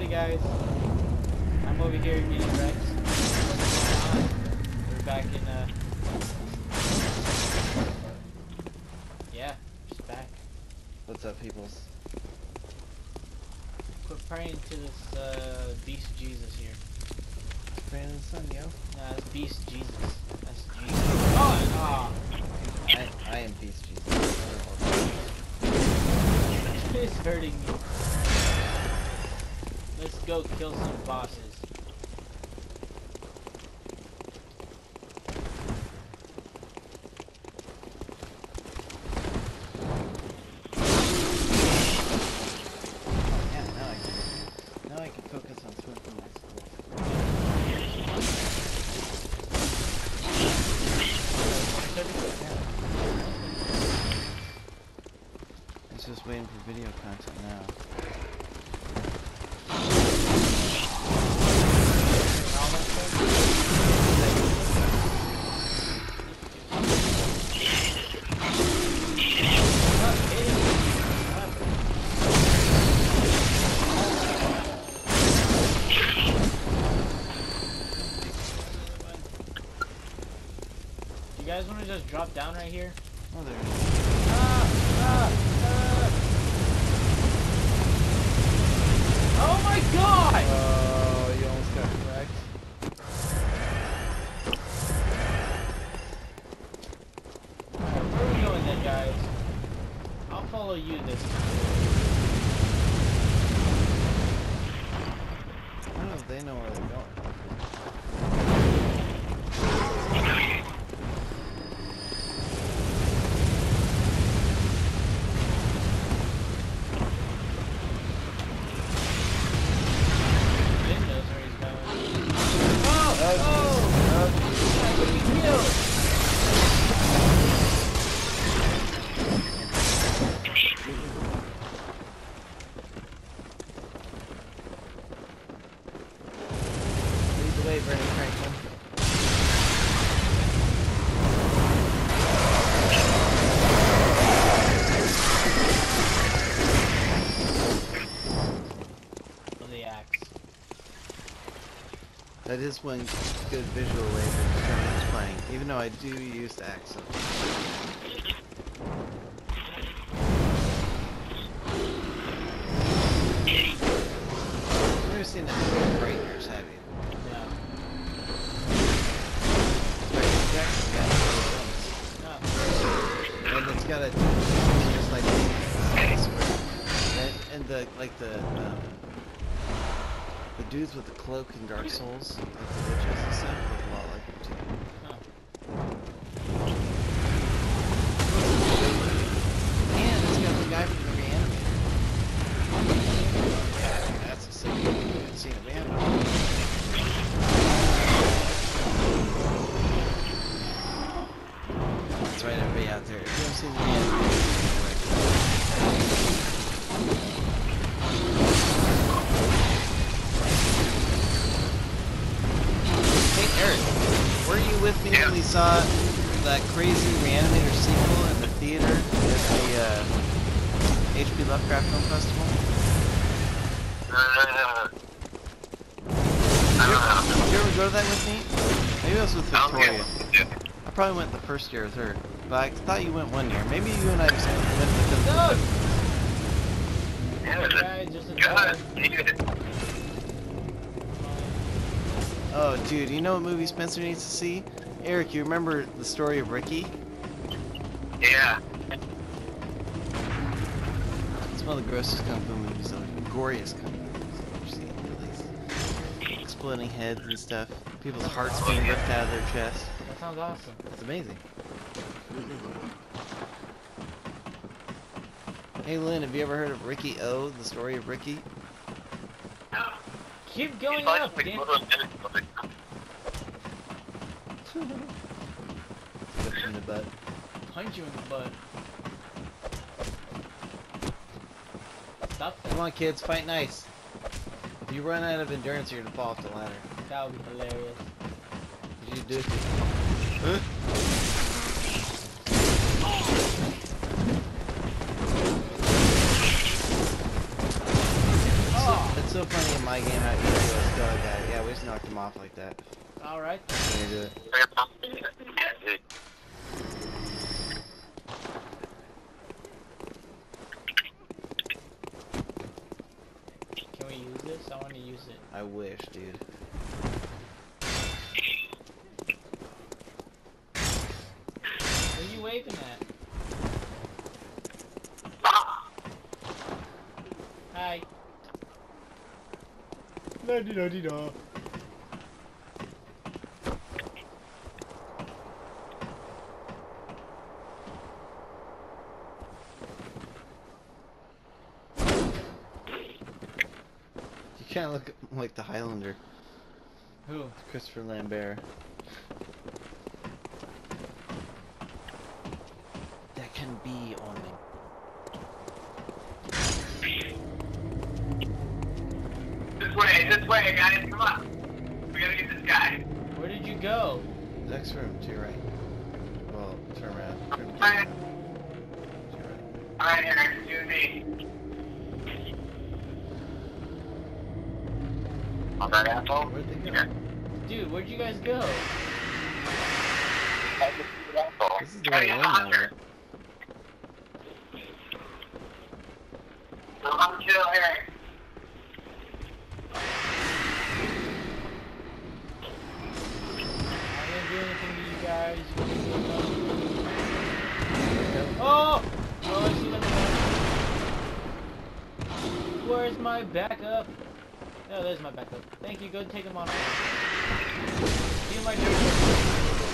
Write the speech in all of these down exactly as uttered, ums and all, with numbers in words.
howdy guys. I'm over here getting Rex. What's going on? We're back in, uh... yeah, just back. What's up, peoples? Quit praying to this, uh, beast Jesus here. It's praying in the sun, yo. Nah, it's beast Jesus. That's Jesus. Oh! Oh. I, I am beast Jesus. It's hurting me. Let's go kill some bosses. Yeah, now I can, now I can focus on smoking my school. It's just waiting for video content now. You guys want to just drop down right here? Oh, there. Ah, ah, ah. Oh my god! Oh, you almost got wrecked. Alright, where are we going then, guys? I'll follow you this time. I don't know if they know where they're going. That is one good visual way to determine who's playing, even though I do use the axe. You've never seen that Frighteners, have you? No. Right, Jackson's got it. No. And it's got a just like and, and the like the um, the dudes with the cloak in Dark Souls, like the witches and stuff, look a lot like them too. Huh. And it's got the guy from the Reanimator. Yeah, that's a sick one. You haven't seen a Reanimator. That's right, everybody out there. If you haven't seen the Reanimator, Eric, were you with me when we saw that crazy Reanimator sequel in the theater at the uh, H P Lovecraft Film Festival? Uh, Did you, ever, did you ever go to that with me? Maybe I was with Victoria. yeah. I probably went the first year with her, but I thought you went one year. Maybe you and I just went to the No! Yeah, Guys, just a God, dog. dude. Oh, dude, you know what movie Spencer needs to see? Eric, you remember the story of Ricky? Yeah. It's one of the grossest kung fu movies, or goriest kung fu movies I've ever seen, at least. Exploding heads and stuff. People's hearts being ripped out of their chest. That sounds awesome. It's amazing. Hey Lynn, have you ever heard of Ricky O, the story of Ricky? Keep going He's like up, the damn. equivalent of it. Push in the butt. Punch you in the butt. Stop that. Come on kids, fight nice. If you run out of endurance, you're gonna fall off the ladder. That would be hilarious. Did you do it? Huh? so funny in my game how easy it was to go like that. Yeah, we just knocked him off like that. Alright. Can you do it? Yeah, dude. Can we use this? I want to use it. I wish, dude. What are you waving at? Hi. La di da di da. You kind of look like the Highlander, Who? Christopher Lambert. That can be on me. This way, this way, guys, come on. We gotta get this guy. Where did you go? Next room, to your right. Well, turn around. Turn the Alright, camera around. To your right. alright, Eric, you and me. On that asshole? Where'd they go? Yeah. Dude, where'd you guys go? This is the right room now, right? So I'm chill, Eric. I didn't do anything to you guys. You can do nothing. Oh! Oh, I see them. Where's my backup? Oh, there's my backup. Thank you. Go take them on. Be my dude.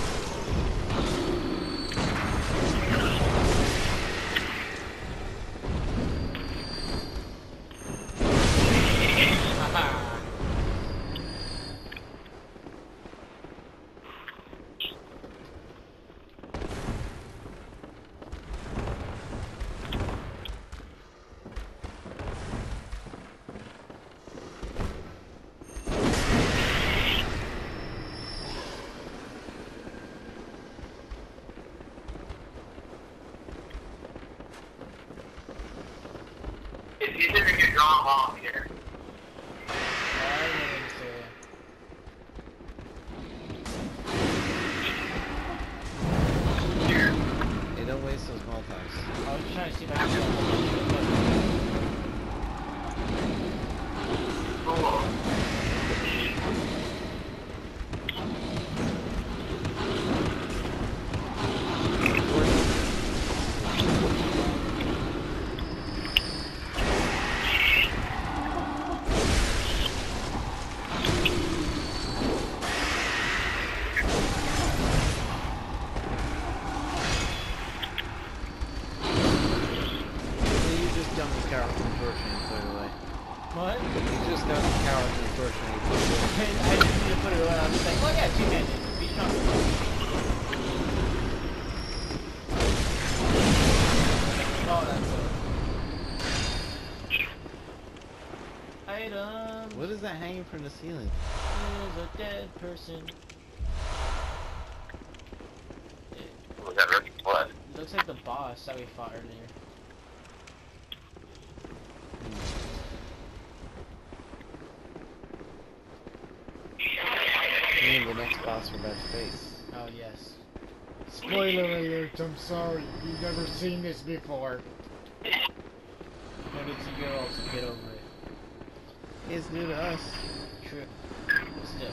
It's easier to get drawn off here. Here. Hey, don't waste those Molotovs. I was just trying to see if I could. Cool. You just dumped the carrot unfortunately, by the way. What? You just dumped the carrot unfortunately. I just need to put it away. I was like, oh yeah, two bandits. Be strong. Oh, that's it. Item. What is that hanging from the ceiling? Is a dead person. It Was that really blood? looks like the boss that we fought earlier. You mean the next boss we're about to face? Oh yes. Spoiler alert, I'm sorry. You've never seen this before. But it's a girl, so get over it. It's new to us. True. Still.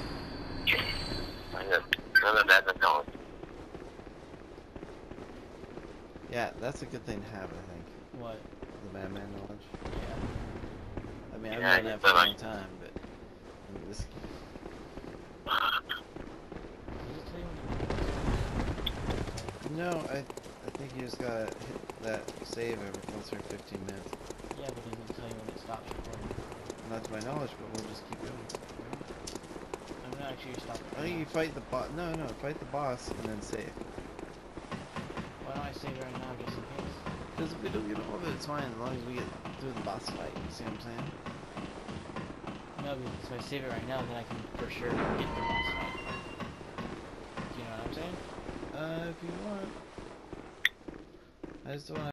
I just, none of that is known. Yeah, that's a good thing to have, I think. What? The Batman knowledge. Yeah. I mean, I've Yeah, known that you for a feel long like- time, but I mean, this. Does it tell you when No, I, I think you just gotta hit that save every once every fifteen minutes. you- Yeah, but it doesn't tell you when it stops recording. Not to my knowledge, but we'll just keep going. I'm not actually stopping. I think you fight the boss. No, no, fight the boss and then save. Why don't I save right now just in case? Because if we don't get all of it, it's fine as long as we get through the boss fight. You see what I'm saying? No, because if I save it right now, then I can for sure get the boss fight. Do you know what I'm saying? Uh, if you want. I just don't want